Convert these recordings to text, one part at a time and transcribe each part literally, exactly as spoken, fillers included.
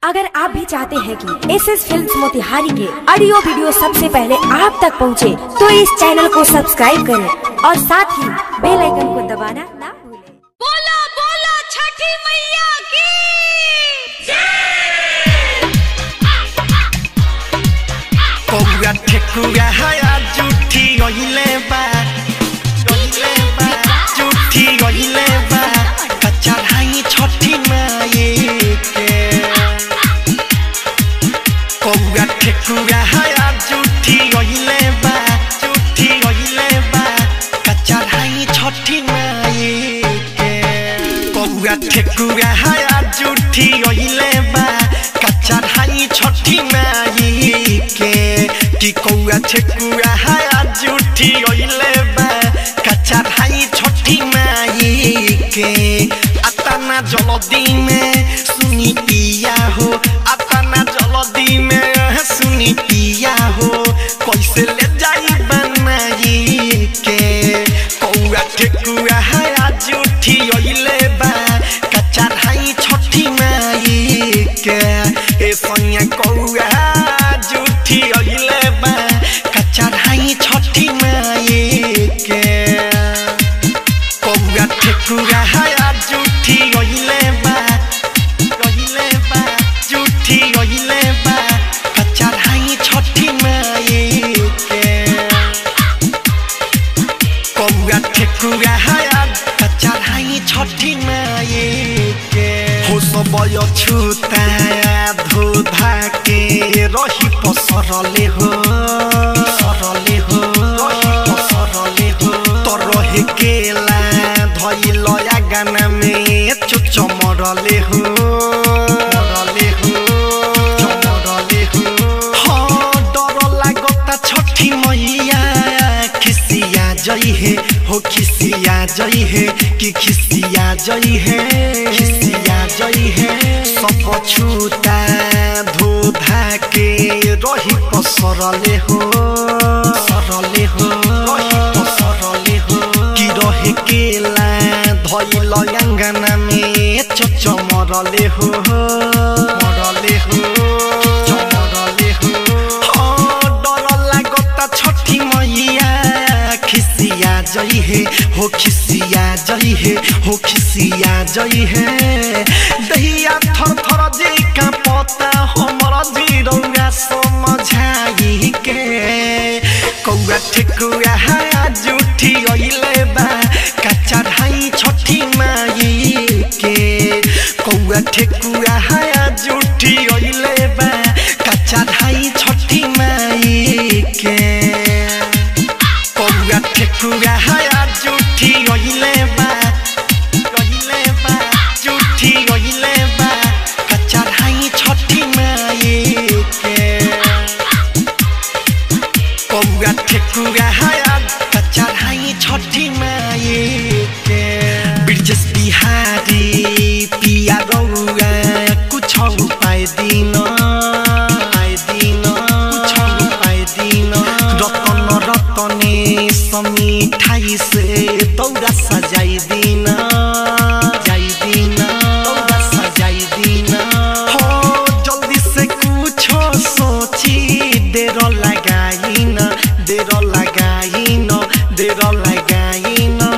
अगर आप भी चाहते हैं कि एस एस फिल्म्स मोतिहारी के ऑडियो वीडियो सबसे पहले आप तक पहुंचे, तो इस चैनल को सब्सक्राइब करें और साथ ही बेल आइकन को दबाना ना भूलें। बोलो बोलो छठी मैया की कौआ ठेकुआ हाया जूठी गइले बा गइले बा जूठी गइले बा कच्चा हाई छठी माई के कौआ ठेकुआ हाया जूठी गइले बा जूठी गइले बा कच्चा हाई छठी माई के कौआ ठेकुआ हाया जूठी गइले बा कच्चा हाई छठी माई के कि कौआ ठेकुआ हाया जूठी गइले बा कच्चा हाई छठी माई के अतना जल्दी में सुनी पिया हो अतना जल्दी में सुनी पिया हो कैसे ले जाई बनाई के कौआ ठेकुआ हाया जूठी गइले बा कच्चा हाई छठी माई के ए सैया कौआ जूठी गइले बा कच्चा हाई छठी माई के कौआ ठेकुआ हाया जूठी गइले बा गइले बा जूठी गइले बा कच्चा हाई छठी माई के कौआ ठेकुआ हाया कच्चा हाई छठी माई के हो सब छूता धोधा के रही पसरले हो सरले हो रही पसरले हो तो रहे केला धइल गाना में चुच मरले हो मरले हो मरले हो हाँ डर लागता छठी मैया खिसिया जई है हो खिसिया जई है कि खिसिया जई है खिसिया जई है सब छूता धोधा के रही पसरले हो सरले हो रही पसरले हो कि रहे केला धइल अंगना में चच मरले हो मरले हो मरले हो हाँ डर लागता छठी मैया खिसिया जई है हो खिसिया जई है हो खिसिया जई है दहिया थर थर जे का पता हमर जीरौआ समझाई के कौआ ठेकुआ हाया जूठी गइले बा कच्चा हाई छठी माई के कौआ ठेकुआ हाया जूठी गइले बा कच्चा हाई छठी माई के कौआ ठेकुआ हाया जूठी गइले बा गइले बा जूठी गइले बा कच्चा हाई छठी माई के कौआ ठेकुआ हाया कच्चा हाई छठी माई के ब्रिजेश बिहारी पिया रौआ कुछ उपाय दिन उपाय दिन कुछ उपाय दिन रतन रतने समिठाई से दौरा सजाई दिन जाई दिन दौरा सजाई दिन हो जल्दी से कुछ सोची देर लगाई न देर लगाई न देर लगाई न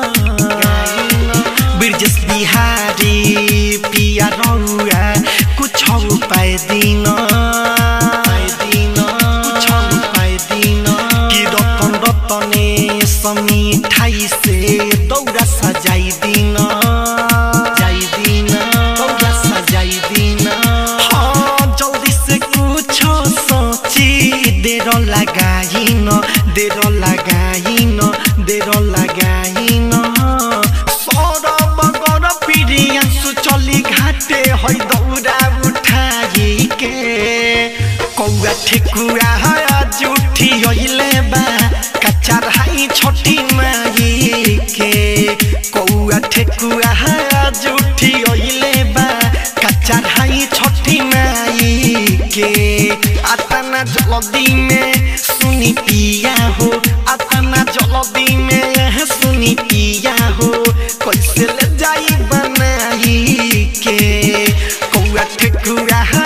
ब्रिजेश बिहारी पिया रौआ कुछ उपाय दिन उपाय दिन कुछ उपाय दिन कि रतन रतने समिठाई से दौरा सजाई दिन जाई दिन दौरा सजाई दिन हाँ जल्दी से कुछ सोची देर लगाई न देर लगाई न देर लगाई न सरब गर पिरिया सुचली घाटे है दौरा उठाई के कौआ ठेकुआ हाया जूठी गइले बा कच्चा हाई छठी माई के कौआ ठेकुआ हाया जूठी गइले बा कच्चा हाई छठी माई के अतना जल्दी में सुनी पिया हो अतना जल्दी में सुनी पिया हो कैसे ले जाई बनाई के कौआ ठेकुआ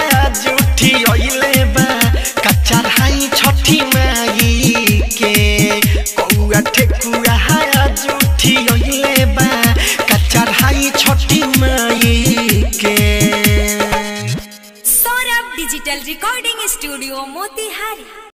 जुठी ओइले बा कचढ़ाई छठी माई के। Saurabh digital recording studio Motihari.